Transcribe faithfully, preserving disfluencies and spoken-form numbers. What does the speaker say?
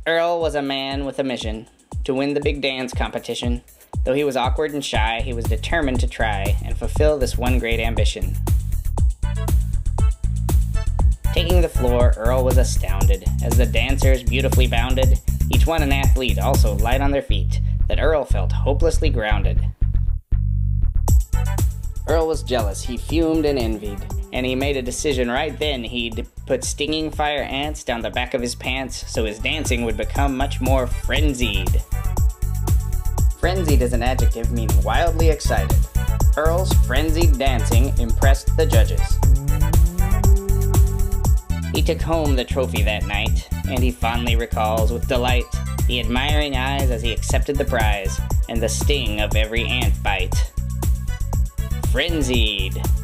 Earl was a man with a mission to win the big dance competition. Though he was awkward and shy, he was determined to try and fulfill this one great ambition. Taking the floor, Earl was astounded as the dancers beautifully bounded, each one an athlete, also light on their feet, that Earl felt hopelessly grounded. Earl was jealous, he fumed and envied, and he made a decision right then. He'd put stinging fire ants down the back of his pants so his dancing would become much more frenzied. Frenzied is an adjective meaning wildly excited. Earl's frenzied dancing impressed the judges. He took home the trophy that night, and he fondly recalls with delight the admiring eyes as he accepted the prize and the sting of every ant bite. Frenzied.